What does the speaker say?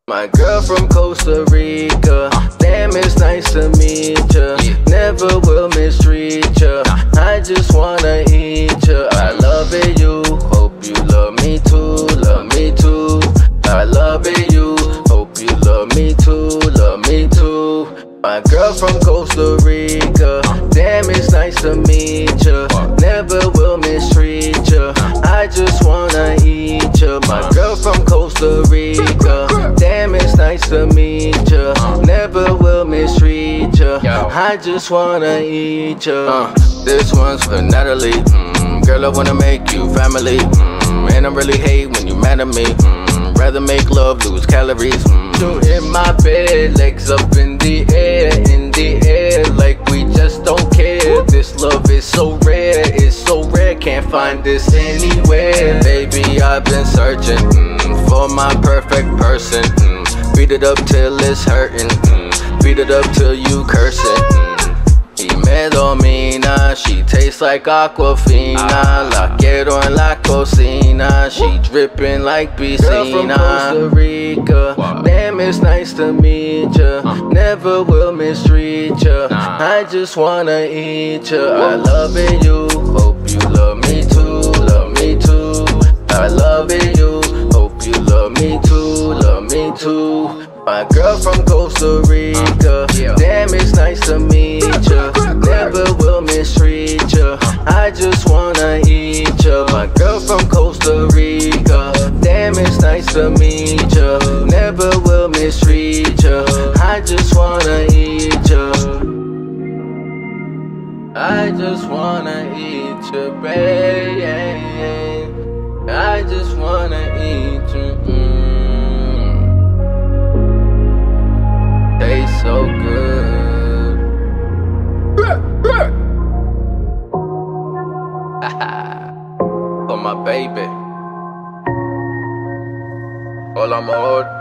My girl from Costa Rica, damn, it's nice to meet ya. Never will mistreat ya. I just wanna eat ya. I love it, you. Hope you love me too. Love me too. I love it, you. Hope you love me too. Love me too. My girl from Costa Rica, damn, it's nice to meet ya. Never will mistreat ya. I just wanna eat ya. My girl from Costa Rica, damn, it's nice to meet ya. Never will mistreat ya. I just wanna eat ya. This one's for Natalie. Girl, I wanna make you family. And I really hate when you mad at me. Rather make love, lose calories. You in my bed, legs up in the air, like we just don't care. This love is so rare, it's so rare, can't find this anywhere. Baby, I've been searching for my perfect person. Beat it up till it's hurting, beat it up till you cursing. Y me domina, she tastes like Aquafina. La quiero en la cocina, she dripping like piscina. Girl from Costa Rica, damn, it's nice to meet ya. Never will mistreat ya. I just wanna eat ya. I love it, you. Hope you love me too. Love me too. I love it, you. Hope you love me too. Love me too. My girl from Costa Rica, damn, it's nice to meet ya. Never will mistreat ya. I just wanna eat ya. My girl from Costa Rica, damn, it's nice to meet ya. Never will mistreat ya. I just wanna eat ya. I just wanna eat ya, babe. I just wanna eat ya. Tastes so good. For my baby. All I'm hold.